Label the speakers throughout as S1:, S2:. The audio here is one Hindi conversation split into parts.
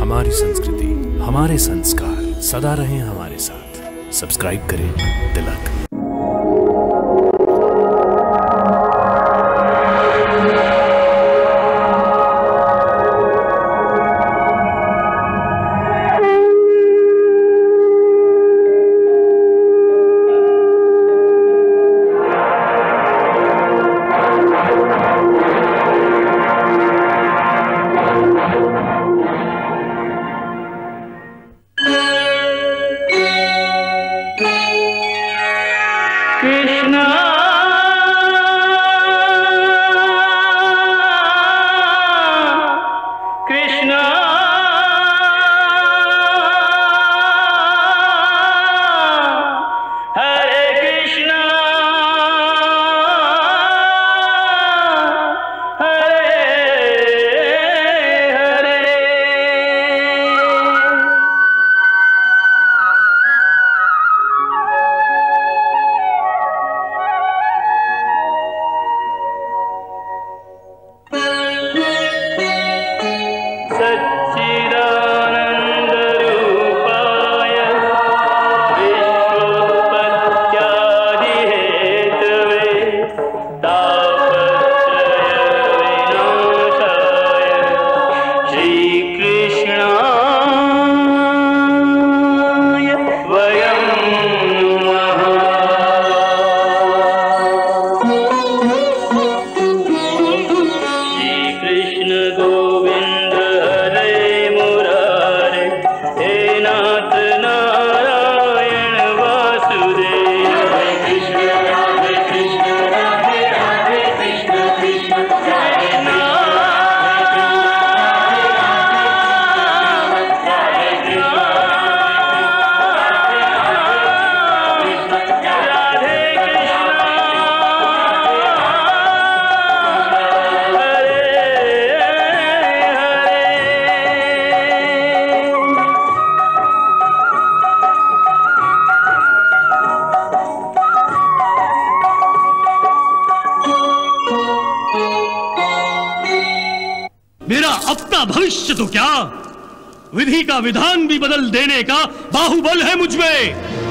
S1: हमारी संस्कृति, हमारे संस्कार सदा रहें हमारे साथ। सब्सक्राइब करें तिलक।
S2: भविष्य तो क्या, विधि का विधान भी बदल देने का बाहुबल है मुझमें।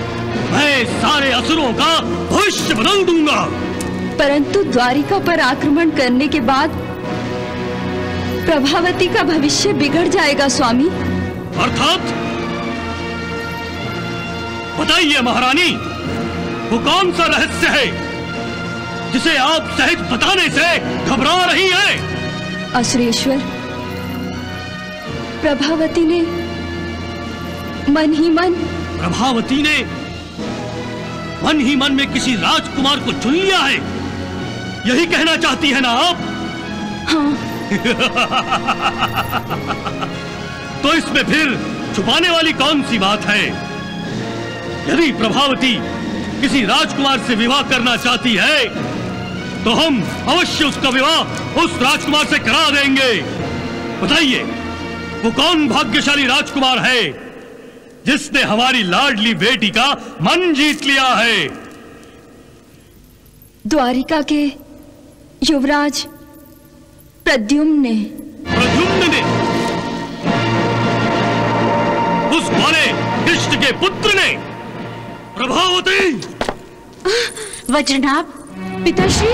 S2: मैं सारे असुरों का भविष्य बदल दूंगा।
S3: परंतु द्वारिका पर आक्रमण करने के बाद प्रभावती का भविष्य बिगड़ जाएगा स्वामी।
S2: अर्थात बताइए महारानी, वो कौन सा रहस्य है जिसे आप सहज बताने से घबरा रही हैं?
S3: असुरेश्वर, प्रभावती ने मन ही मन में किसी राजकुमार को चुन लिया है,
S2: यही कहना चाहती है ना आप?
S3: हाँ।
S2: तो इसमें फिर छुपाने वाली कौन सी बात है? यदि प्रभावती किसी राजकुमार से विवाह करना चाहती है तो हम अवश्य उसका विवाह उस राजकुमार से करा देंगे। बताइए, वो कौन भाग्यशाली राजकुमार है जिसने हमारी लाडली बेटी का मन जीत लिया है?
S3: द्वारिका के युवराज प्रद्युम्न ने।
S2: उस वाले इष्ट के पुत्र ने? प्रभावती!
S3: वज्रनाभ, पिताश्री।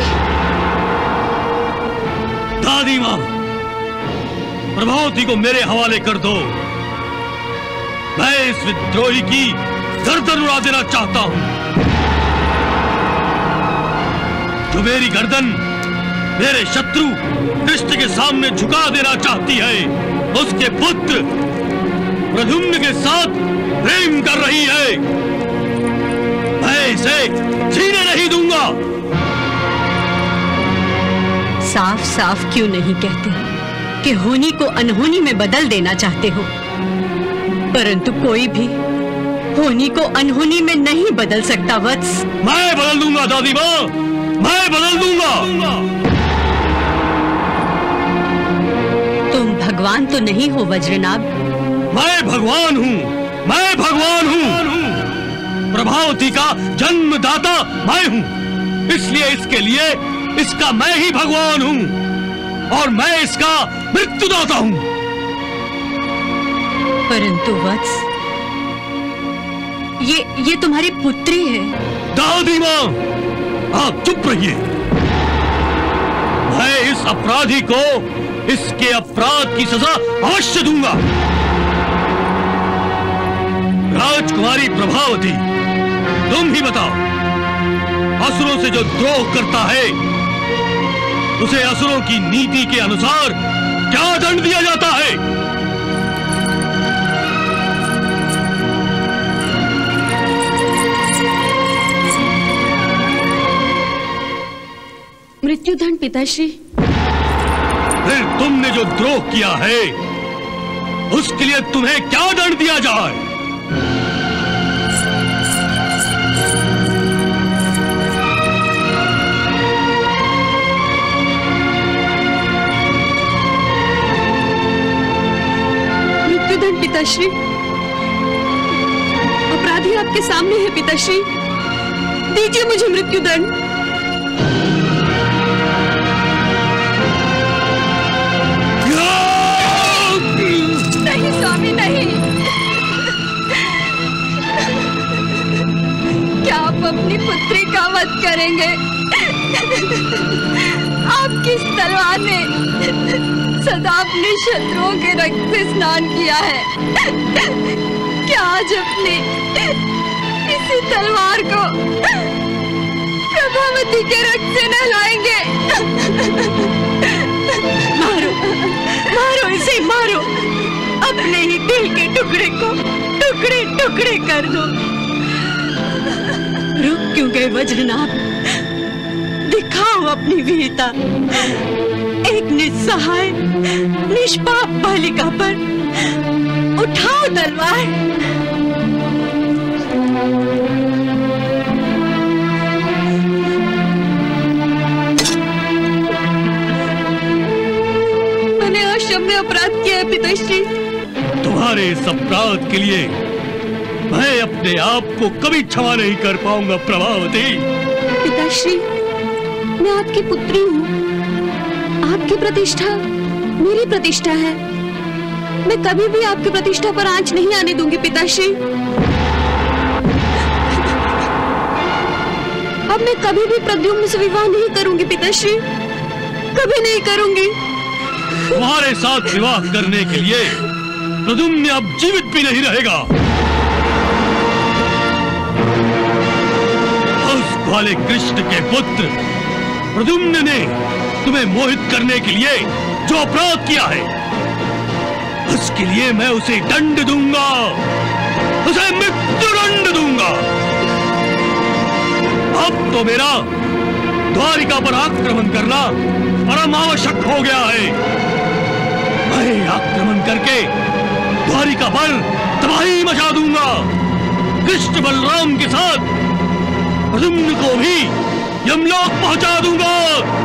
S2: दादी मां, प्रभावती को मेरे हवाले कर दो। मैं इस विद्रोही की गर्दन उड़ा देना चाहता हूं। जो मेरी गर्दन मेरे शत्रु कृष्ण के सामने झुका देना चाहती है, उसके पुत्र प्रद्युम्न के साथ प्रेम कर रही है। मैं इसे जीने नहीं दूंगा।
S4: साफ साफ क्यों नहीं कहते कि होनी को अनहोनी में बदल देना चाहते हो? परंतु कोई भी होनी को अनहोनी में नहीं बदल सकता वत्स।
S2: मैं बदल दूंगा दादी माँ, मैं बदल दूंगा।
S4: तुम भगवान तो नहीं हो वज्रनाभ।
S2: मैं भगवान हूँ, मैं भगवान हूँ। प्रभावती का जन्मदाता मैं हूँ, इसलिए इसके लिए इसका मैं ही भगवान हूँ और मैं इसका मृत्युदाता हूँ।
S4: परंतु वत्स, ये तुम्हारी पुत्री है।
S2: दादी माँ, आप चुप रहिए। मैं इस अपराधी को इसके अपराध की सजा अवश्य दूंगा। राजकुमारी प्रभावती, तुम ही बताओ, असुरों से जो द्रोह करता है उसे असुरों की नीति के अनुसार क्या दंड दिया जाता है?
S5: मृत्युदंड पिताश्री।
S2: फिर तुमने जो द्रोह किया है उसके लिए तुम्हें क्या दंड दिया जाए?
S5: मृत्युदंड पिताश्री। अपराधी आपके सामने है पिताश्री, दीजिए मुझे मृत्युदंड। नहीं स्वामी, नहीं। क्या आप अपनी पुत्री का वध करेंगे? आपकी इस तलवार ने सदा अपने शत्रुओं के रक्त से स्नान किया है। क्या आज अपनी इसी तलवार को प्रभावती के रक्त से नहलाएंगे?
S4: मारो, मारो इसे, मारो। अपने ही दिल के टुकड़े को टुकड़े टुकड़े कर दो। रुक क्यों गए वज्रनाभ? दिखाओ अपनी वीरता। एक निस्सहाय निष्पाप बालिका पर उठाओ तलवार।
S5: मैंने अक्षम्य अपराध किया है पिताश्री।
S2: तुम्हारे इस अपराध के लिए मैं अपने आप को कभी क्षमा नहीं कर पाऊंगा प्रभावती।
S5: पिताश्री, मैं आपकी पुत्री हूँ। आपकी प्रतिष्ठा मेरी प्रतिष्ठा है। मैं कभी भी आपकी प्रतिष्ठा पर आंच नहीं आने दूंगी पिताश्री। अब मैं कभी भी प्रद्युम्न से विवाह नहीं करूंगी पिताश्री, कभी नहीं करूंगी।
S2: तुम्हारे साथ विवाह करने के लिए प्रद्युम्न अब जीवित भी नहीं रहेगा। उस ग्वाले कृष्ण के पुत्र प्रद्युम्न ने तुम्हें मोहित करने के लिए जो अपराध किया है उसके लिए मैं उसे दंड दूंगा, उसे मृत्युदंड दूंगा। अब तो मेरा द्वारिका पर आक्रमण करना परम आवश्यक हो गया है। मैं आक्रमण करके द्वारिका पर तबाही मचा दूंगा। कृष्ण बलराम के साथ प्रद्युम्न को भी यमलोक पहुंचा दूंगा।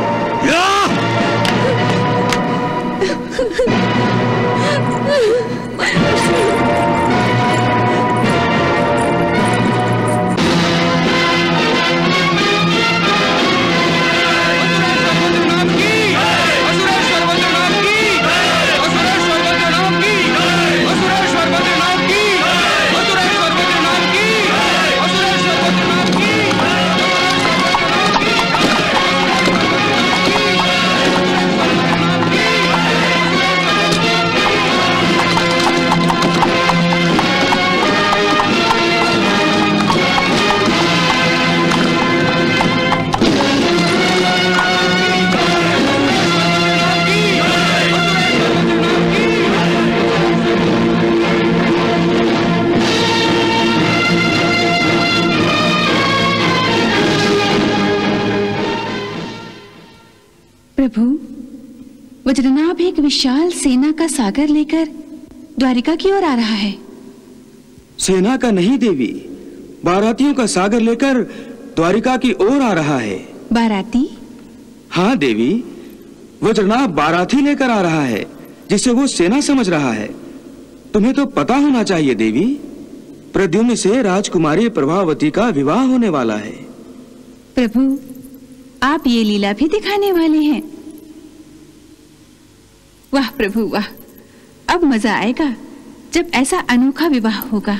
S5: प्रभु, वज्रनाभ एक विशाल सेना का सागर लेकर द्वारिका की ओर आ रहा है।
S6: सेना का नहीं देवी, बारातियों का सागर लेकर द्वारिका की ओर आ रहा है।
S5: बाराती?
S6: हाँ देवी, वज्रनाभ बाराती लेकर आ रहा है जिसे वो सेना समझ रहा है। तुम्हें तो पता होना चाहिए देवी, प्रद्युम्न से राजकुमारी प्रभावती का विवाह होने वाला है।
S5: प्रभु, आप ये लीला भी दिखाने वाले हैं। वाह प्रभु वाह, अब मजा आएगा।
S7: जब ऐसा अनोखा विवाह होगा।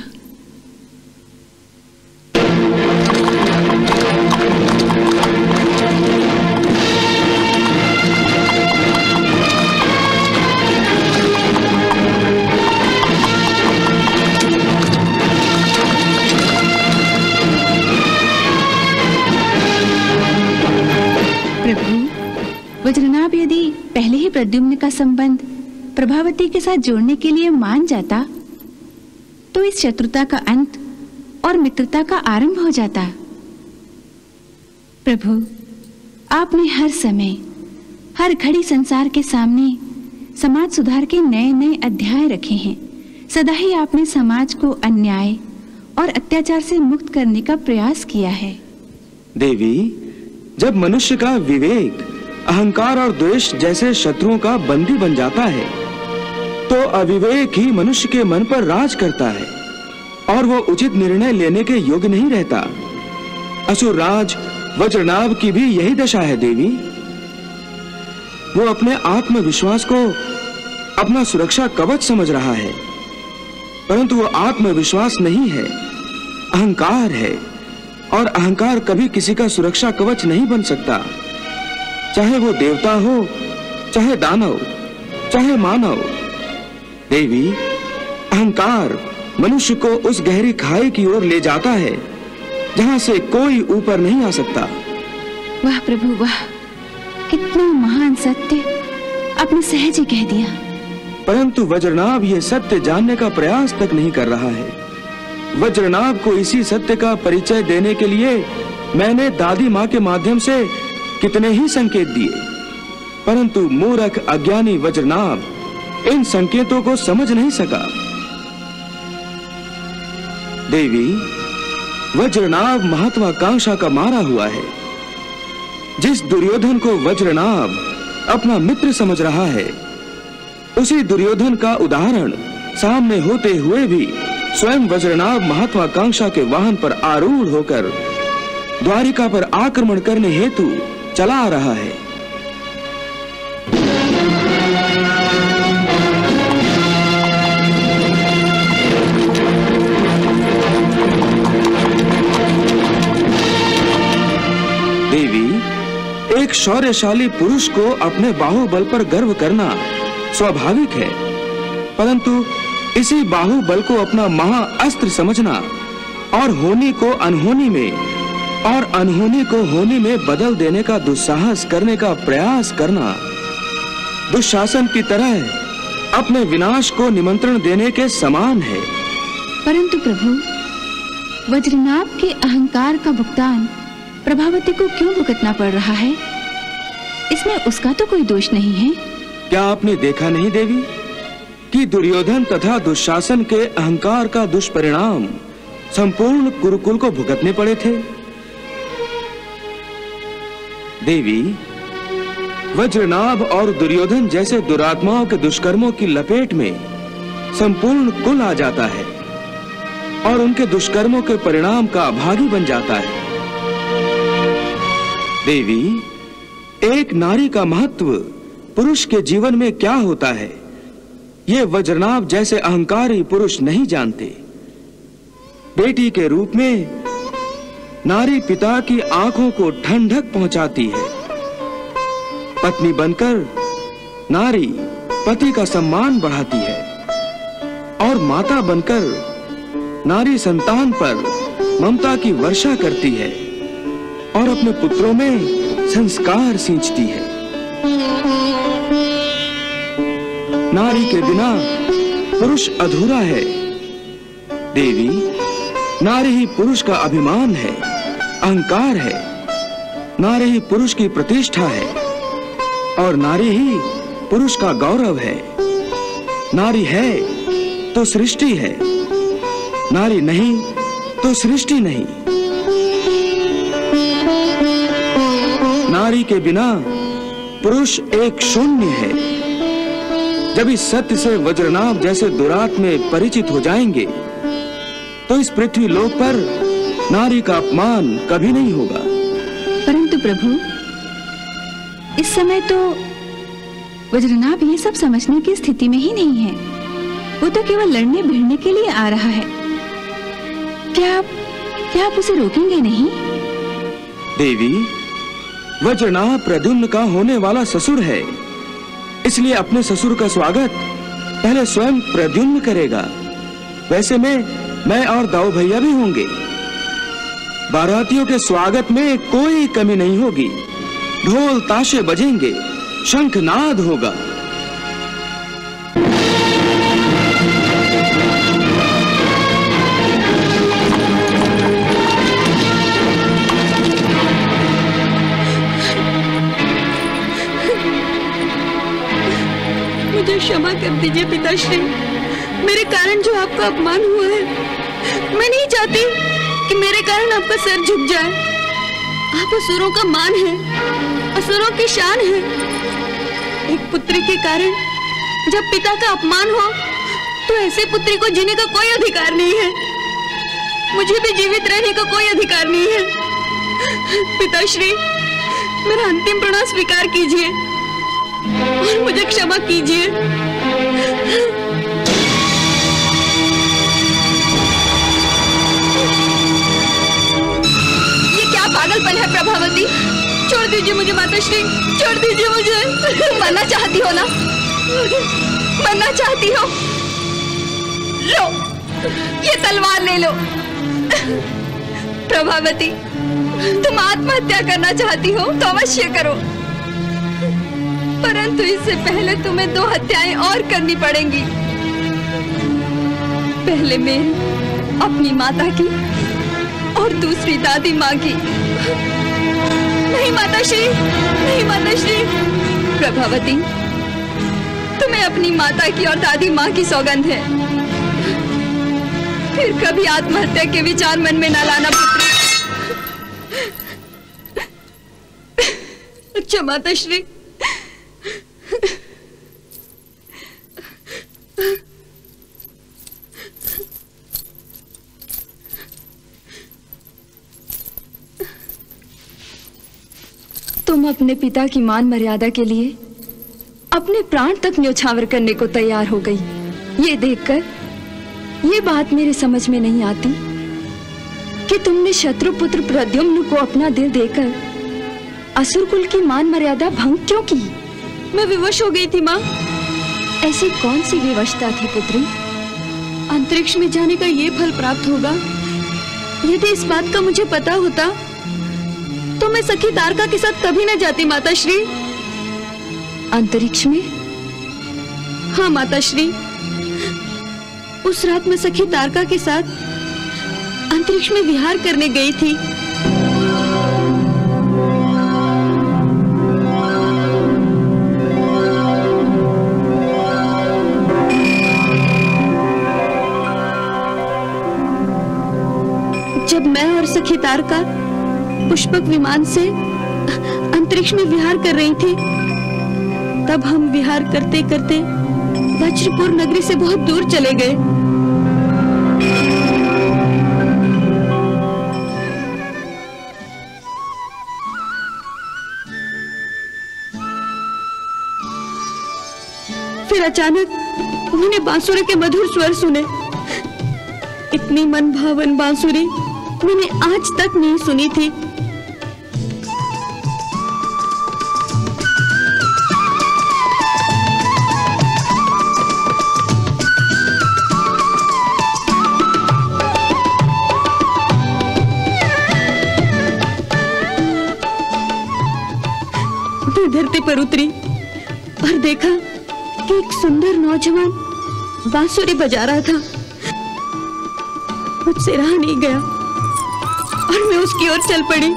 S7: वज्रनाभ यदि पहले ही प्रद्युम्न का संबंध प्रभावती के साथ जोड़ने के लिए मान जाता तो इस शत्रुता का अंत और मित्रता का आरंभ हो जाता। प्रभु, आपने हर समय हर घड़ी संसार के सामने समाज सुधार के नए नए अध्याय रखे हैं। सदा ही आपने समाज को अन्याय और अत्याचार से मुक्त करने का प्रयास किया है।
S6: देवी, जब मनुष्य का विवेक, अहंकार और द्वेष जैसे शत्रुओं का बंदी बन जाता है तो अविवेक ही मनुष्य के मन पर राज करता है और वो उचित निर्णय लेने के योग्य नहीं रहता। असुरराज वज्रनाभ की भी यही दशा है देवी। वो अपने आत्मविश्वास को अपना सुरक्षा कवच समझ रहा है, परंतु वो आत्मविश्वास नहीं है, अहंकार है, और अहंकार कभी किसी का सुरक्षा कवच नहीं बन सकता। चाहे वो देवता हो, चाहे दानव, चाहे मानव। देवी, अहंकार मनुष्य को उस गहरी खाई की ओर ले जाता है जहां से कोई ऊपर नहीं आ सकता।
S7: वाह प्रभु वाह, कितना महान सत्य आपने सहज ही कह दिया।
S6: परंतु वज्रनाभ ये सत्य जानने का प्रयास तक नहीं कर रहा है। वज्रनाभ को इसी सत्य का परिचय देने के लिए मैंने दादी माँ के माध्यम से कितने ही संकेत दिए, परंतु मूर्ख अज्ञानी वज्रनाभ इन संकेतों को समझ नहीं सका। देवी, वज्रनाभ महत्वाकांक्षा का मारा हुआ है। जिस दुर्योधन को वज्रनाभ अपना मित्र समझ रहा है, उसी दुर्योधन का उदाहरण सामने होते हुए भी स्वयं वज्रनाभ महत्वाकांक्षा के वाहन पर आरूढ़ होकर द्वारिका पर आक्रमण करने हेतु चला आ रहा है। देवी, एक शौर्यशाली पुरुष को अपने बाहुबल पर गर्व करना स्वाभाविक है, परंतु इसी बाहुबल को अपना महाअस्त्र समझना और होनी को अनहोनी में और अनहोनी को होनी में बदल देने का दुस्साहस करने का प्रयास करना दुशासन की तरह अपने विनाश को निमंत्रण देने के समान है।
S7: परंतु प्रभु, वज्रनाभ के अहंकार का भुगतान प्रभावती को क्यों भुगतना पड़ रहा है? इसमें उसका तो कोई दोष नहीं है।
S6: क्या आपने देखा नहीं देवी कि दुर्योधन तथा दुशासन के अहंकार का दुष्परिणाम संपूर्ण कुरुकुल को भुगतने पड़े थे? देवी, वज्रनाभ और दुर्योधन जैसे दुरात्माओं के दुष्कर्मों की लपेट में संपूर्ण कुल आ जाता है और उनके दुष्कर्मों के परिणाम का भागी बन जाता है। देवी, एक नारी का महत्व पुरुष के जीवन में क्या होता है, ये वज्रनाभ जैसे अहंकारी पुरुष नहीं जानते। बेटी के रूप में नारी पिता की आंखों को ठंडक पहुंचाती है। पत्नी बनकर नारी पति का सम्मान बढ़ाती है और माता बनकर नारी संतान पर ममता की वर्षा करती है और अपने पुत्रों में संस्कार सींचती है। नारी के बिना पुरुष अधूरा है। देवी, नारी ही पुरुष का अभिमान है, अहंकार है। नारी ही पुरुष की प्रतिष्ठा है और नारी ही पुरुष का गौरव है। नारी है तो सृष्टि है, नारी नहीं तो सृष्टि नहीं। नारी के बिना पुरुष एक शून्य है। जब इस सत्य से वज्रनाभ जैसे दुरात्मे परिचित हो जाएंगे तो इस पृथ्वी लोक पर नारी का अपमान कभी नहीं होगा।
S7: परंतु प्रभु, इस समय तो वज्रनाभ ये सब समझने की स्थिति में ही नहीं है। वो तो केवल लड़ने भिड़ने के लिए आ रहा है। क्या आप उसे रोकेंगे नहीं?
S6: देवी, वज्रनाभ प्रद्युम्न का होने वाला ससुर है, इसलिए अपने ससुर का स्वागत पहले स्वयं प्रद्युम्न करेगा। वैसे मैं और दाऊ भैया भी होंगे। बारातियों के स्वागत में कोई कमी नहीं होगी। ढोल ताशे बजेंगे, शंखनाद होगा।
S5: मुझे क्षमा कर दीजिए पिताश्री, मेरे कारण जो आपका अपमान हुआ है। मैं नहीं चाहती कि मेरे कारण आपका सर झुक जाए। आप असुरों का मान है, असुरों की शान है। एक पुत्री के कारण जब पिता का अपमान हो तो ऐसे पुत्री को जीने का कोई अधिकार नहीं है। मुझे भी जीवित रहने का कोई अधिकार नहीं है। पिताश्री, मेरा अंतिम प्रणाम स्वीकार कीजिए और मुझे क्षमा कीजिए। ये क्या पागलपन है प्रभावती? छोड़ दीजिए मुझे माताश्री, छोड़ दीजिए मुझे। मरना चाहती हो ना? मरना चाहती हो? लो, ये तलवार ले लो। प्रभावती, तुम आत्महत्या करना चाहती हो तो अवश्य करो, परंतु इससे पहले तुम्हें 2 हत्याएं और करनी पड़ेंगी। पहले मेरी, अपनी माता की, और दूसरी दादी माँ की। नहीं माताश्री, नहीं माताश्री। प्रभावती, तुम्हें अपनी माता की और दादी माँ की सौगंध है। फिर कभी आत्महत्या के विचार मन में न लाना पुत्री। अच्छा माताश्री। तुम अपने पिता की मान मर्यादा के लिए अपने प्राण तक न्यौछावर करने को तैयार हो गई। ये देखकर ये बात मेरे समझ में नहीं आती कि तुमने शत्रुपुत्र प्रद्युम्न को अपना दिल देकर असुर कुल की मान मर्यादा भंग क्यों की? मैं विवश हो गई थी माँ। ऐसी कौन सी विवशता थी पुत्री? अंतरिक्ष में जाने का ये फल प्राप्त होगा। यदि इस बात का मुझे पता होता तो मैं सखी तारका के साथ कभी न जाती माताश्री। अंतरिक्ष में? हाँ माताश्री, उस रात मैं सखी तारका के साथ अंतरिक्ष में विहार करने गई थी। जब मैं और सखी तारका पुष्पक विमान से अंतरिक्ष में विहार कर रही थी, तब हम विहार करते करते वज्रपुर नगरी से बहुत दूर चले गए। फिर अचानक मैंने बांसुरी के मधुर स्वर सुने। इतनी मन भावन बांसुरी मैंने आज तक नहीं सुनी थी। मैं धरती पर उतरी और देखा कि एक सुंदर नौजवान बांसुरी बजा रहा था। मुझसे रहा नहीं गया और मैं उसकी ओर चल पड़ी।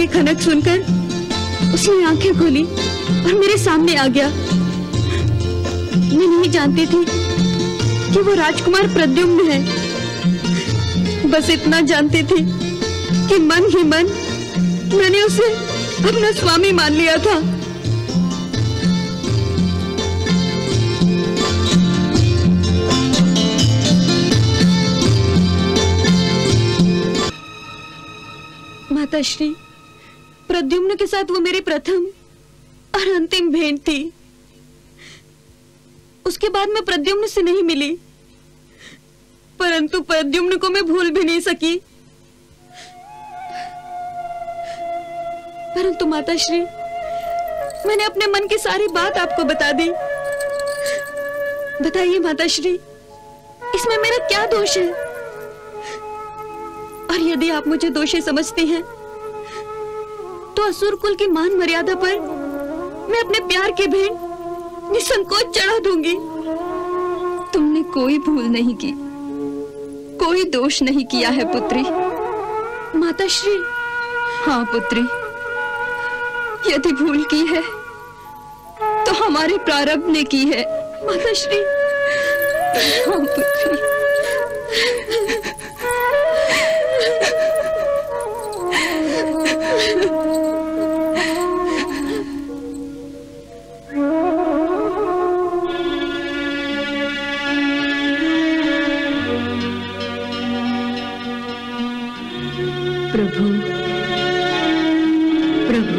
S5: के खनक सुनकर उसने आंखें खोली और मेरे सामने आ गया। मैं नहीं जानती थी कि वो राजकुमार प्रद्युम्न है। बस इतना जानती थी कि मन ही मन मैंने उसे अपना स्वामी मान लिया था। माताश्री, प्रद्युम्न के साथ वो मेरी प्रथम और अंतिम भेंट थी। उसके बाद मैं प्रद्युम्न से नहीं मिली, परंतु प्रद्युम्न को मैं भूल भी नहीं सकी। परंतु माताश्री, मैंने अपने मन की सारी बात आपको बता दी। बताइए माताश्री, इसमें मेरा क्या दोष है? और यदि आप मुझे दोषी समझती हैं, तो असुर कुल की मान मर्यादा पर मैं अपने प्यार की भेंट निसंकोच चढ़ा दूंगी।
S7: तुमने कोई भूल नहीं की, कोई दोष नहीं किया है पुत्री।
S5: माताश्री।
S7: हाँ पुत्री, यदि भूल की है तो हमारे प्रारब्ध ने की है।
S5: माताश्री।
S7: हाँ पुत्री।
S4: प्रभु, प्रभु,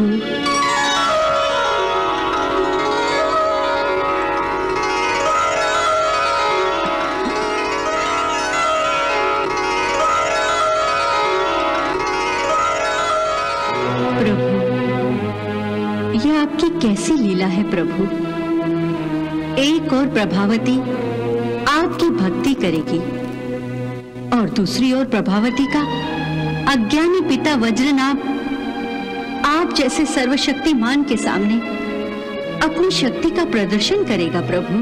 S4: प्रभु, यह आपकी कैसी लीला है प्रभु। एक और प्रभावती आपकी भक्ति करेगी और दूसरी ओर प्रभावती का अज्ञानी पिता वज्रनाभ आप जैसे सर्वशक्तिमान के सामने अपनी शक्ति का प्रदर्शन करेगा प्रभु।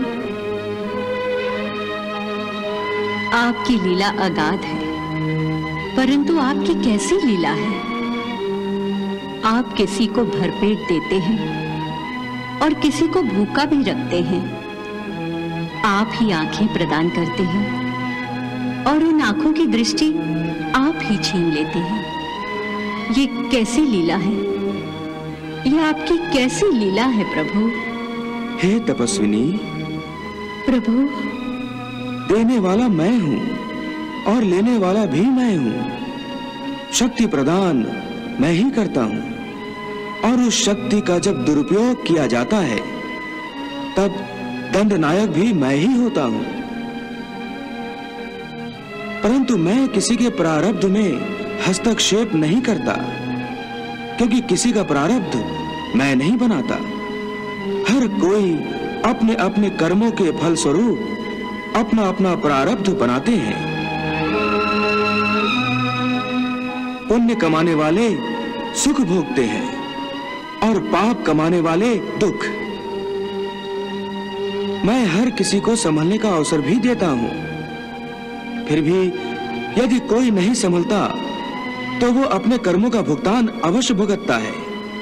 S4: आपकी लीला अगाध है, परंतु आपकी कैसी लीला है। आप किसी को भरपेट देते हैं और किसी को भूखा भी रखते हैं। आप ही आंखें प्रदान करते हैं और उन आंखों की दृष्टि आप ही छीन लेते हैं। ये कैसी लीला है? यह आपकी कैसी लीला है प्रभु?
S6: हे तपस्विनी,
S4: प्रभु,
S6: देने वाला मैं हूं और लेने वाला भी मैं हूं। शक्ति प्रदान मैं ही करता हूं और उस शक्ति का जब दुरुपयोग किया जाता है तब दंडनायक भी मैं ही होता हूं। परंतु मैं किसी के प्रारब्ध में हस्तक्षेप नहीं करता, क्योंकि किसी का प्रारब्ध मैं नहीं बनाता। हर कोई अपने अपने कर्मों के फल स्वरूप अपना अपना प्रारब्ध बनाते हैं। पुण्य कमाने वाले सुख भोगते हैं और पाप कमाने वाले दुख। मैं हर किसी को संभलने का अवसर भी देता हूं। फिर भी यदि कोई नहीं संभलता तो वो अपने कर्मों का भुगतान अवश्य भुगतता है।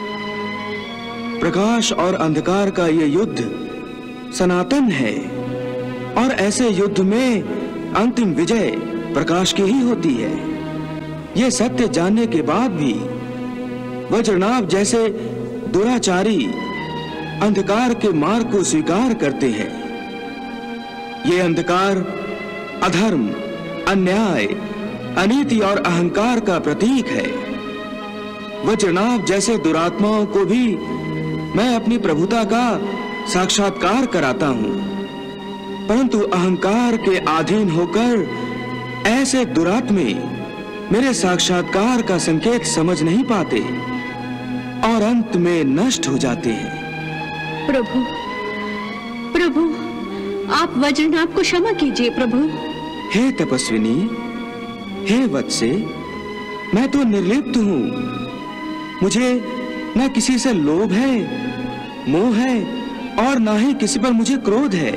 S6: प्रकाश और अंधकार का ये युद्ध सनातन है और ऐसे युद्ध में अंतिम विजय प्रकाश की ही होती है। ये सत्य जानने के बाद भी वज्रनाभ जैसे दुराचारी अंधकार के मार्ग को स्वीकार करते हैं। ये अंधकार अधर्म, अन्याय, अनीति और अहंकार का प्रतीक है। वज्रनाभ जैसे दुरात्माओं को भी मैं अपनी प्रभुता का साक्षात्कार कराता हूं, परंतु अहंकार के अधीन होकर ऐसे दुरात्मे मेरे साक्षात्कार का संकेत समझ नहीं पाते और अंत में नष्ट हो जाते हैं।
S4: प्रभु, प्रभु, आप वज्रनाभ को क्षमा कीजिए प्रभु।
S6: हे तपस्विनी, हे वत्से, मैं तो निर्लिप्त हूं। मुझे न किसी से लोभ है, मोह है और न ही किसी पर मुझे क्रोध है।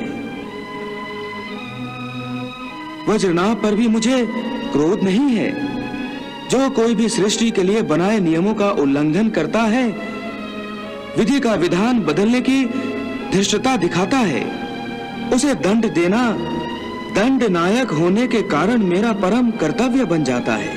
S6: वज्रनाभ पर भी मुझे क्रोध नहीं है, जो कोई भी सृष्टि के लिए बनाए नियमों का उल्लंघन करता है, विधि का विधान बदलने की धृष्टता दिखाता है, उसे दंड देना दंड नायक होने के कारण मेरा परम कर्तव्य बन जाता है।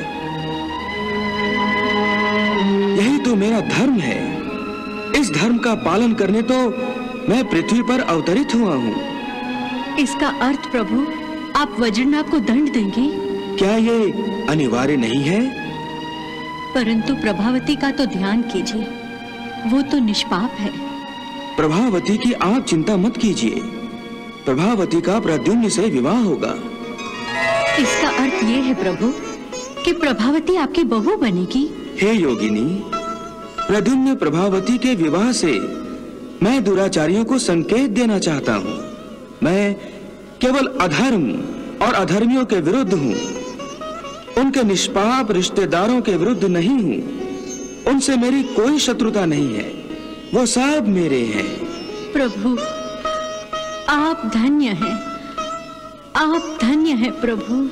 S6: यही तो मेरा धर्म है। इस धर्म का पालन करने तो मैं पृथ्वी पर अवतरित हुआ हूँ।
S4: इसका अर्थ प्रभु, आप वज्रनाभ को दंड देंगे?
S6: क्या ये अनिवार्य नहीं है?
S4: परंतु प्रभावती का तो ध्यान कीजिए, वो तो निष्पाप है।
S6: प्रभावती की आप चिंता मत कीजिए, प्रभावती का प्रद्युम्न से विवाह होगा।
S4: इसका अर्थ ये है प्रभु कि प्रभावती आपकी बहू बनेगी?
S6: हे योगिनी, प्रद्युम्न प्रभावती के विवाह से मैं दुराचारियों को संकेत देना चाहता हूँ। मैं केवल अधर्म और अधर्मियों के विरुद्ध हूँ, उनके निष्पाप रिश्तेदारों के विरुद्ध नहीं हूँ। उनसे मेरी कोई शत्रुता नहीं है, वो सब मेरे हैं।
S4: प्रभु, आप धन्य हैं, आप धन्य हैं प्रभु।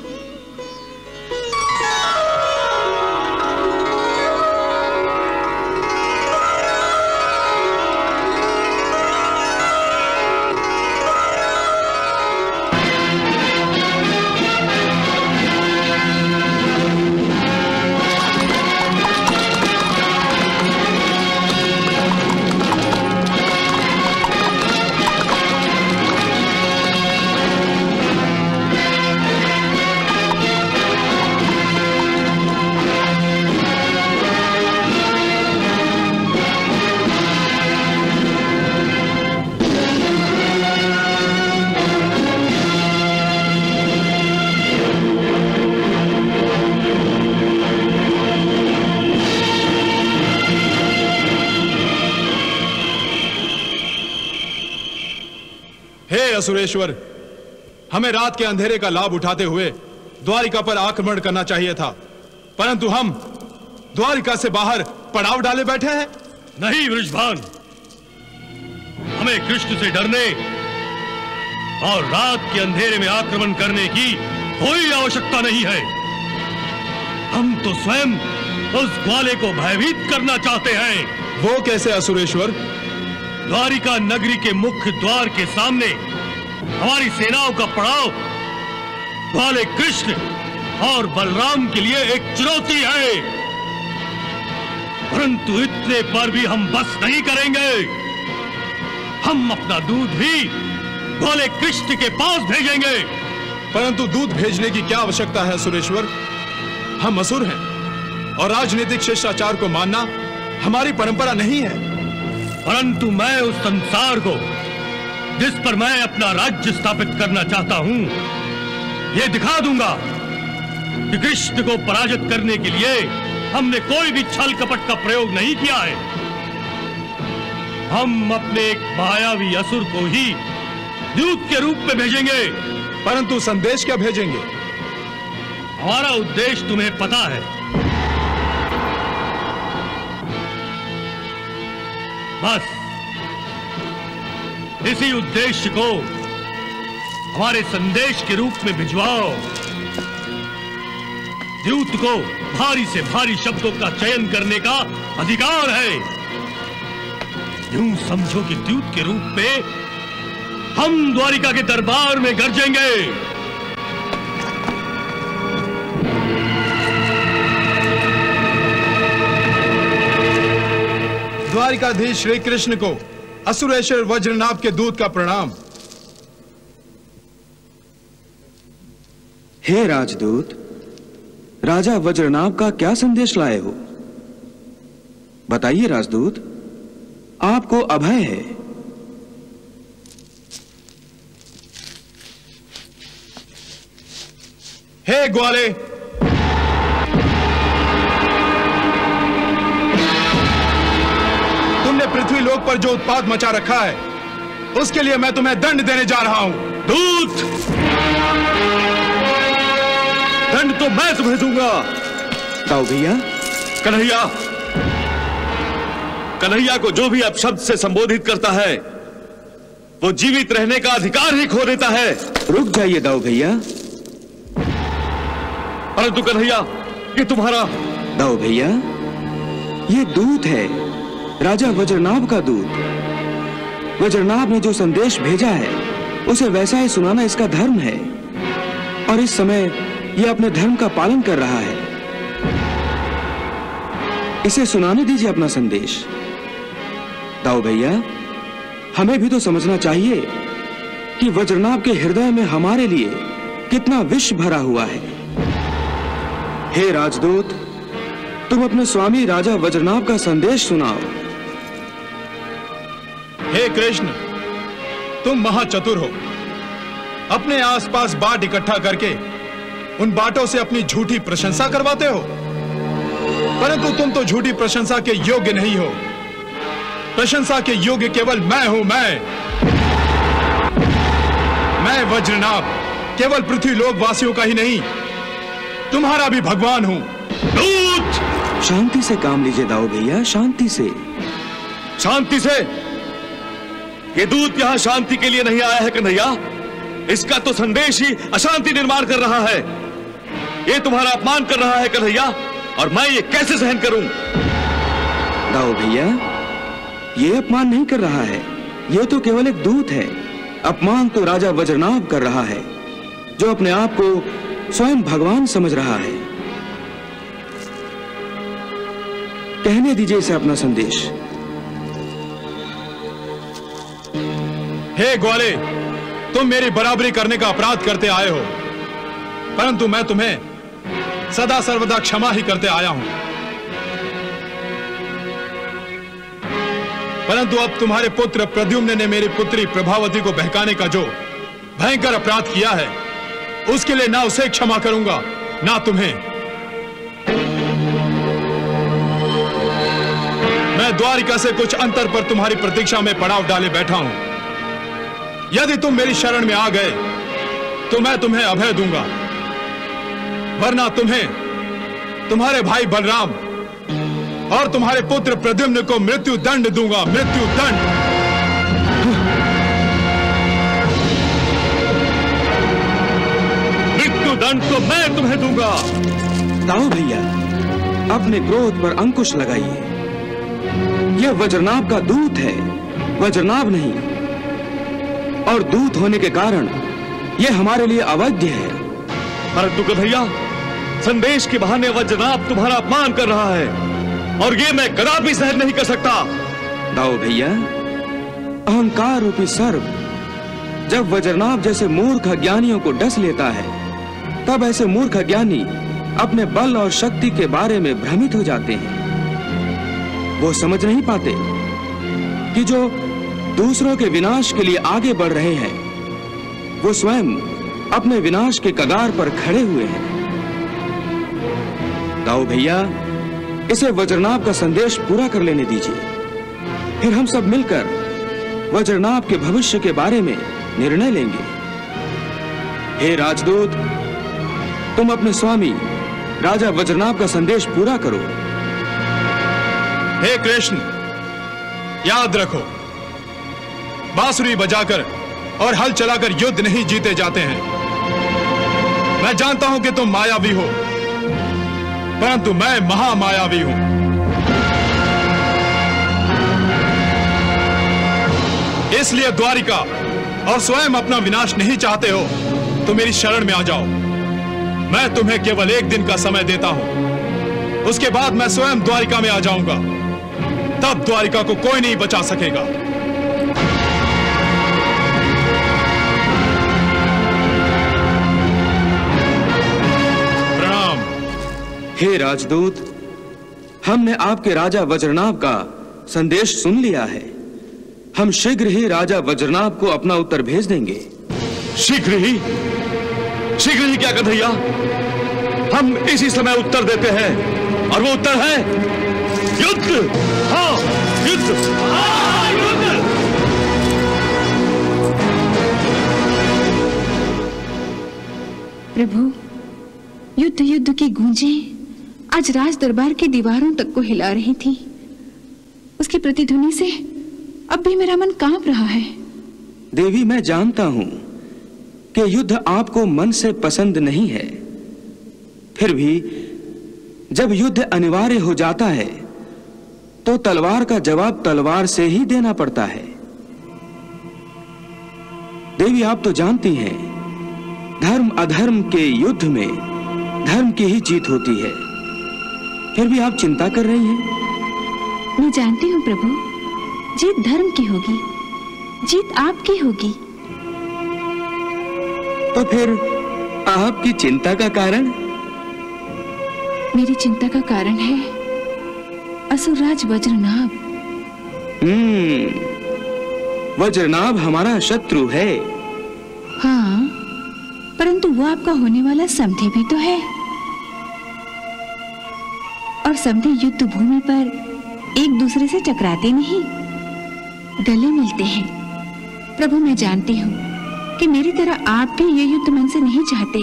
S8: असुरेश्वर, हमें रात के अंधेरे का लाभ उठाते हुए द्वारिका पर आक्रमण करना चाहिए था, परंतु हम द्वारिका से बाहर पड़ाव डाले बैठे हैं।
S2: नहीं वृषभान, हमें कृष्ण से डरने और रात के अंधेरे में आक्रमण करने की कोई आवश्यकता नहीं है। हम तो स्वयं उस ग्वाले को भयभीत करना चाहते हैं।
S8: वो कैसे असुरेश्वर?
S2: द्वारिका नगरी के मुख्य द्वार के सामने हमारी सेनाओं का पड़ाव ग्वाले कृष्ण और बलराम के लिए एक चुनौती है, परंतु इतने पर भी हम बस नहीं करेंगे। हम अपना दूध भी ग्वाले कृष्ण के पास भेजेंगे।
S8: परंतु दूध भेजने की क्या आवश्यकता है सुरेश्वर? हम असुर हैं और राजनीतिक शिष्टाचार को मानना हमारी परंपरा नहीं है।
S2: परंतु मैं उस संसार को जिस पर मैं अपना राज्य स्थापित करना चाहता हूं, ये दिखा दूंगा कि कृष्ण को पराजित करने के लिए हमने कोई भी छल कपट का प्रयोग नहीं किया है। हम अपने एक मायावी असुर को ही दूत के रूप में भेजेंगे।
S8: परंतु संदेश क्या भेजेंगे?
S2: हमारा उद्देश्य तुम्हें पता है। बस इसी उद्देश्य को हमारे संदेश के रूप में भिजवाओ। दूत को भारी से भारी शब्दों का चयन करने का अधिकार है। यूं समझो कि दूत के रूप में हम द्वारिका के दरबार में गरजेंगे।
S8: द्वारिकाधीश श्री कृष्ण को असुरेश्वर वज्रनाभ के दूत का प्रणाम।
S6: हे राजदूत, राजा वज्रनाभ का क्या संदेश लाए हो? बताइए राजदूत, आपको अभय है।
S8: हे ग्वाले, तुमने पृथ्वी लोक पर जो उत्पात मचा रखा है, उसके लिए मैं तुम्हें दंड देने जा रहा हूं।
S2: दूत, दंड तो मैं तुम्हें दूंगा।
S6: दाऊ भैया,
S2: कन्हैया, कन्हैया को जो भी अपशब्द से संबोधित करता है, वो जीवित रहने का अधिकार ही खो देता है।
S6: रुक जाइए दाऊ भैया।
S2: परंतु कन्हैया, कि तुम्हारा।
S6: दाऊ भैया, ये दूत है, राजा वज्रनाभ का दूत। वज्रनाभ ने जो संदेश भेजा है उसे वैसा ही सुनाना इसका धर्म है, और इस समय यह अपने धर्म का पालन कर रहा है। इसे सुनाने दीजिए अपना संदेश। दाऊ भैया, हमें भी तो समझना चाहिए कि वज्रनाभ के हृदय में हमारे लिए कितना विष भरा हुआ है। हे राजदूत, तुम अपने स्वामी राजा वज्रनाभ का संदेश सुनाओ।
S8: हे कृष्ण, तुम महाचतुर हो। अपने आसपास बाट इकट्ठा करके उन बाटों से अपनी झूठी प्रशंसा करवाते हो, परंतु तुम तो झूठी प्रशंसा के योग्य नहीं हो। प्रशंसा के योग्य केवल मैं हूं। मैं वज्रनाभ केवल पृथ्वी लोक वासियों का ही नहीं, तुम्हारा भी भगवान हूं।
S2: दूत!
S6: शांति से काम लीजिए दाऊ भैया, शांति से।
S2: शांति से? ये दूत यहां शांति के लिए नहीं आया है कन्हैया। इसका तो संदेश ही अशांति निर्माण कर रहा है। ये तुम्हारा अपमान कर रहा है कन्हैया, और मैं ये कैसे सहन करूं?
S6: दाऊ भैया, ये अपमान नहीं कर रहा है, ये तो केवल एक दूत है। अपमान तो राजा वज्रनाभ कर रहा है, जो अपने आप को स्वयं भगवान समझ रहा है। कहने दीजिए इसे अपना संदेश।
S8: हे ग्वाले, तुम मेरी बराबरी करने का अपराध करते आए हो, परंतु मैं तुम्हें सदा सर्वदा क्षमा ही करते आया हूं। परंतु अब तुम्हारे पुत्र प्रद्युम्न ने मेरी पुत्री प्रभावती को बहकाने का जो भयंकर अपराध किया है, उसके लिए ना उसे क्षमा करूंगा, ना तुम्हें। मैं द्वारिका से कुछ अंतर पर तुम्हारी प्रतीक्षा में पड़ाव डाले बैठा हूं। यदि तुम मेरी शरण में आ गए तो मैं तुम्हें अभय दूंगा, वरना तुम्हें, तुम्हारे भाई बलराम और तुम्हारे पुत्र प्रद्युम्न को मृत्यु दंड दूंगा। मृत्यु दंड।
S2: मृत्यु दंड तो मैं तुम्हें दूंगा।
S6: दाऊ भैया, अपने क्रोध पर अंकुश लगाइए। यह वज्रनाभ का दूत है, वज्रनाभ नहीं। और दूत होने के कारण यह हमारे लिए अवैध है।
S2: परंतु कन्हैया, संदेश के बहाने वज्रनाभ तुम्हारा अपमान कर रहा है, और ये मैं कदापि सहन नहीं कर सकता।
S6: दाऊ भैया, अहंकार रूपी सर्प जब वज्रनाभ जैसे मूर्ख ज्ञानियों को डस लेता है, तब ऐसे मूर्ख ज्ञानी अपने बल और शक्ति के बारे में भ्रमित हो जाते हैं। वो समझ नहीं पाते कि जो दूसरों के विनाश के लिए आगे बढ़ रहे हैं, वो स्वयं अपने विनाश के कगार पर खड़े हुए हैं। दाऊ भैया, इसे वज्रनाभ का संदेश पूरा कर लेने दीजिए, फिर हम सब मिलकर वज्रनाभ के भविष्य के बारे में निर्णय लेंगे। हे राजदूत, तुम अपने स्वामी राजा वज्रनाभ का संदेश पूरा करो।
S8: हे कृष्ण, याद रखो, बांसुरी बजाकर और हल चलाकर युद्ध नहीं जीते जाते हैं। मैं जानता हूं कि तुम मायावी हो, परंतु मैं महामायावी हूं। इसलिए द्वारिका और स्वयं अपना विनाश नहीं चाहते हो तो मेरी शरण में आ जाओ। मैं तुम्हें केवल एक दिन का समय देता हूं, उसके बाद मैं स्वयं द्वारिका में आ जाऊंगा। तब द्वारिका को कोई नहीं बचा सकेगा। प्रणाम।
S6: हे राजदूत, हमने आपके राजा वज्रनाभ का संदेश सुन लिया है। हम शीघ्र ही राजा वज्रनाभ को अपना उत्तर भेज देंगे।
S2: शीघ्र ही? शीघ्र ही क्या कन्हैया? हम इसी समय उत्तर देते हैं, और वो उत्तर है युद्ध। हाँ, युद्ध। हाँ, युद्ध।
S7: प्रभु, युद्ध युद्ध की गूंजें आज राज दरबार की दीवारों तक को हिला रही थी। उसकी प्रतिध्वनि से अब भी मेरा मन कांप रहा है।
S6: देवी, मैं जानता हूं कि युद्ध आपको मन से पसंद नहीं है, फिर भी जब युद्ध अनिवार्य हो जाता है तो तलवार का जवाब तलवार से ही देना पड़ता है। देवी, आप तो जानती हैं, धर्म अधर्म के युद्ध में धर्म की ही जीत होती है। फिर भी आप चिंता कर रही हैं।
S7: मैं जानती हूँ प्रभु, जीत धर्म की होगी, जीत आपकी होगी।
S6: तो फिर आपकी चिंता का कारण?
S7: मेरी चिंता का कारण है असुरराज वज्रनाभ।
S6: वज्रनाभ हमारा शत्रु है।
S7: हाँ, परंतु वो आपका होने वाला समधी भी तो है, और समधी युद्ध भूमि पर एक दूसरे से टकराते नहीं, गले मिलते हैं। प्रभु, मैं जानती हूँ कि मेरी तरह आप भी ये युद्ध मन से नहीं चाहते,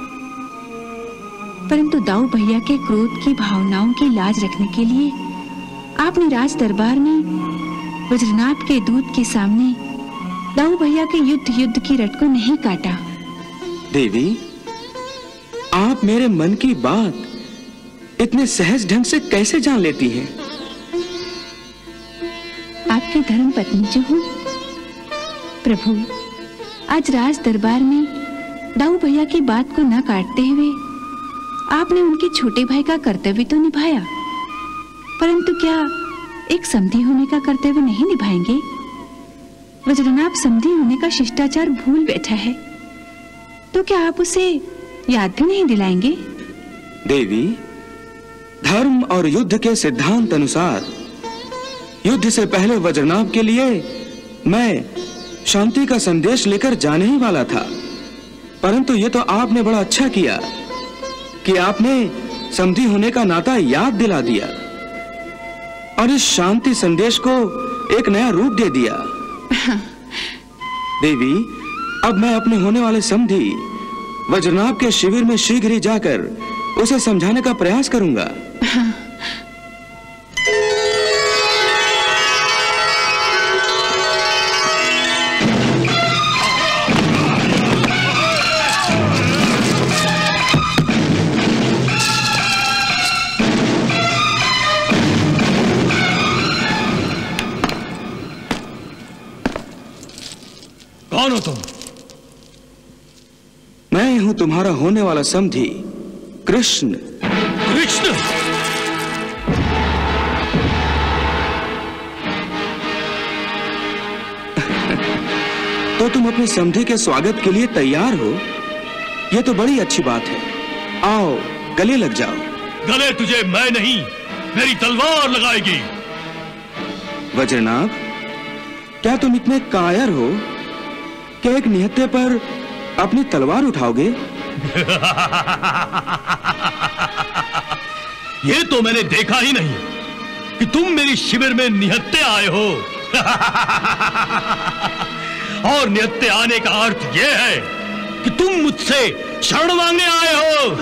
S7: परंतु दाऊ भैया के क्रोध की भावनाओं की लाज रखने के लिए आपने राज दरबार में वज्रनाभ के दूत के सामने दाऊ भैया के युद्ध की रट को नहीं काटा।
S6: देवी, आप मेरे मन की बात इतने सहज ढंग से कैसे जान लेती हैं?
S7: आपकी धर्म पत्नी जो हूँ। प्रभु, आज राज दरबार में दाऊ भैया की बात को न काटते हुए आपने उनके छोटे भाई का कर्तव्य तो निभाया, परंतु क्या एक समधी होने का कर्तव्य नहीं निभाएंगे? वज्रनाभ समधी होने का शिष्टाचार भूल बैठा है, तो क्या आप उसे याद भी नहीं दिलाएंगे?
S6: देवी, धर्म और युद्ध के सिद्धांत अनुसार युद्ध से पहले वज्रनाभ के लिए मैं शांति का संदेश लेकर जाने ही वाला था, परंतु ये तो आपने बड़ा अच्छा किया कि आपने समधी होने का नाता याद दिला दिया और इस शांति संदेश को एक नया रूप दे दिया। देवी, अब मैं अपने होने वाले समधी वज्रनाभ के शिविर में शीघ्र ही जाकर उसे समझाने का प्रयास करूंगा।
S2: कौन हो तुम?
S6: मैं हूं तुम्हारा होने वाला समधी कृष्ण।
S2: कृष्ण?
S6: तो तुम अपने समधी के स्वागत के लिए तैयार हो? यह तो बड़ी अच्छी बात है। आओ, गले लग जाओ।
S2: गले तुझे मैं नहीं, मेरी तलवार लगाएगी।
S6: वज्रनाभ, क्या तुम इतने कायर हो कि एक निहत्थे पर अपनी तलवार उठाओगे?
S2: ये तो मैंने देखा ही नहीं कि तुम मेरी शिविर में निहत्थे आए हो। और निहत्थे आने का अर्थ यह है कि तुम मुझसे शरण मांगने आए हो।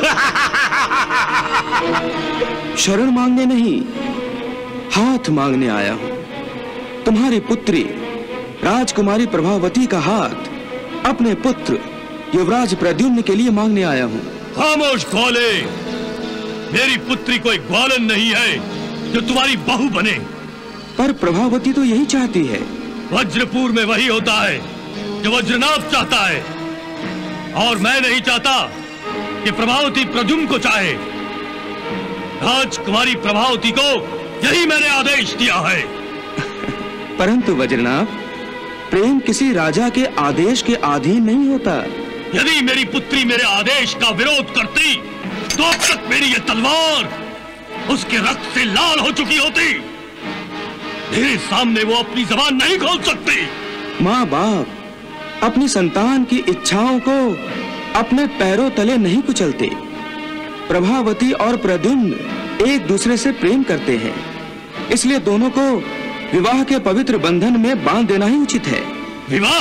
S6: शरण मांगने नहीं, हाथ मांगने आया हूं। तुम्हारी पुत्री राजकुमारी प्रभावती का हाथ अपने पुत्र युवराज प्रद्युम्न के लिए मांगने आया हूं।
S2: खामोश ग्वाले, मेरी पुत्री कोई ग्वालन नहीं है जो तुम्हारी बहू बने।
S6: पर प्रभावती तो यही चाहती है।
S2: वज्रपुर में वही होता है जो वज्रनाभ चाहता है, और मैं नहीं चाहता कि प्रभावती प्रद्युम्न को चाहे। राजकुमारी प्रभावती को यही मैंने आदेश दिया है।
S6: परंतु वज्रनाभ, प्रेम किसी राजा के आदेश के अधीन नहीं होता।
S2: यदि मेरी पुत्री मेरे आदेश का विरोध करती तो अब तक मेरी ये तलवार उसके रक्त से लाल हो चुकी होती। मेरे सामने वो अपनी जबान नहीं खोल सकती।
S6: माँ बाप अपनी संतान की इच्छाओं को अपने पैरों तले नहीं कुचलते। प्रभावती और प्रद्युम्न एक दूसरे से प्रेम करते हैं, इसलिए दोनों को विवाह के पवित्र बंधन में बांध देना ही उचित है।
S2: विवाह?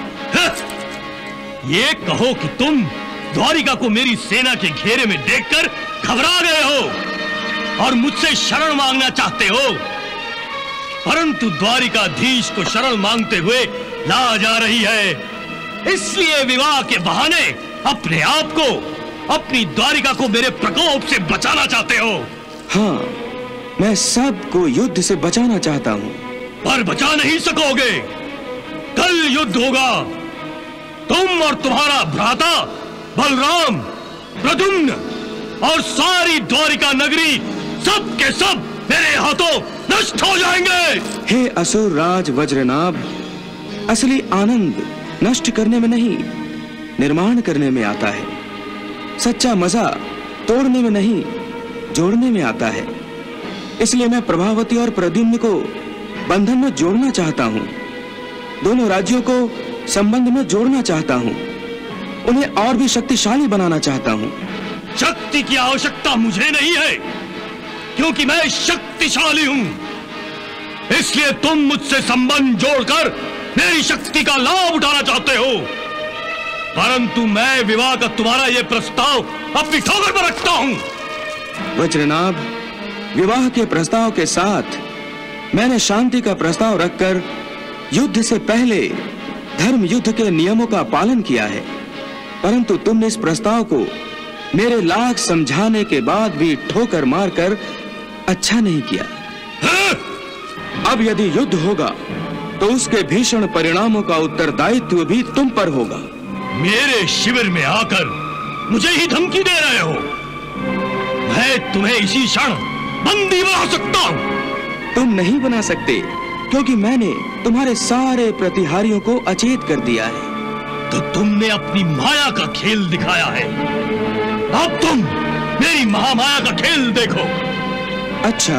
S2: ये कहो कि तुम द्वारिका को मेरी सेना के घेरे में देखकर घबरा गए हो और मुझसे शरण मांगना चाहते हो, परंतु द्वारिकाधीश को शरण मांगते हुए लाज आ रही है, इसलिए विवाह के बहाने अपने आप को अपनी द्वारिका को मेरे प्रकोप से बचाना चाहते हो।
S6: हाँ, मैं सबको युद्ध से बचाना चाहता हूँ।
S2: पर बचा नहीं सकोगे। कल युद्ध होगा। तुम और तुम्हारा भ्राता बलराम, प्रद्युम्न और सारी द्वारिका नगरी सब के सब मेरे हाथों नष्ट हो जाएंगे।
S6: हे असुर राज वज्रनाभ, असली आनंद नष्ट करने में नहीं, निर्माण करने में आता है। सच्चा मजा तोड़ने में नहीं, जोड़ने में आता है। इसलिए मैं प्रभावती और प्रद्युम्न को बंधन में जोड़ना चाहता हूँ। दोनों राज्यों को संबंध में जोड़ना चाहता हूँ। उन्हें और भी शक्तिशाली बनाना चाहता हूँ।
S2: शक्ति की आवश्यकता मुझे नहीं है, क्योंकि मैं शक्तिशाली हूँ। इसलिए तुम मुझसे संबंध जोड़कर मेरी शक्ति का लाभ उठाना चाहते हो। परंतु मैं विवाह का तुम्हारा यह प्रस्ताव अपनी ठोकर पर रखता हूँ।
S6: वज्रनाभ, विवाह के प्रस्ताव के साथ मैंने शांति का प्रस्ताव रखकर युद्ध से पहले धर्म युद्ध के नियमों का पालन किया है। परंतु तुमने इस प्रस्ताव को मेरे लाख समझाने के बाद भी ठोकर मारकर अच्छा नहीं किया। अब यदि युद्ध होगा तो उसके भीषण परिणामों का उत्तरदायित्व भी तुम पर होगा।
S2: मेरे शिविर में आकर मुझे ही धमकी दे रहे हो। मैं तुम्हें इसी क्षण बंदी बना सकता हूँ।
S6: तुम नहीं बना सकते, क्योंकि मैंने तुम्हारे सारे प्रतिहारियों को अचेत कर दिया है।
S2: तो तुमने अपनी माया का खेल दिखाया है। अब तुम मेरी महामाया का खेल देखो।
S6: अच्छा,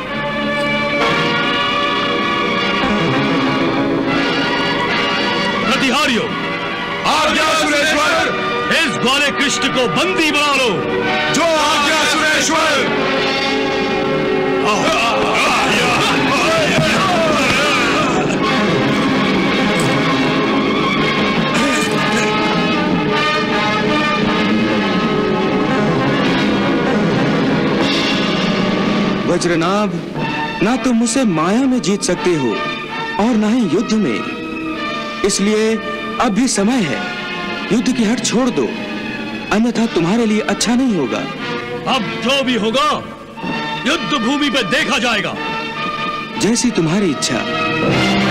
S2: प्रतिहारियों,
S8: आज्ञा सुरेश्वर।
S2: इस ग्वाले कृष्ण को बंदी बना लो।
S8: जो आज्ञा सुरेश्वर।
S6: वज्रनाभ, ना तुम मुझसे माया में जीत सकते हो और ना ही युद्ध में। इसलिए अब भी समय है, युद्ध की हट छोड़ दो, अन्यथा तुम्हारे लिए अच्छा नहीं होगा।
S2: अब जो भी होगा युद्ध भूमि पे देखा जाएगा।
S6: जैसी तुम्हारी इच्छा।